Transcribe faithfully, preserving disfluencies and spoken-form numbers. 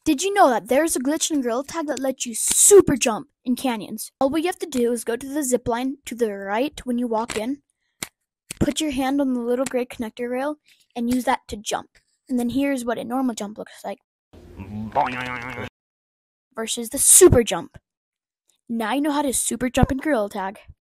Did you know that there's a glitch in Gorilla Tag that lets you super jump in canyons? All we have to do is go to the zip line to the right when you walk in, put your hand on the little gray connector rail, and use that to jump. And then here's what a normal jump looks like versus the super jump. Now you know how to super jump in Gorilla Tag.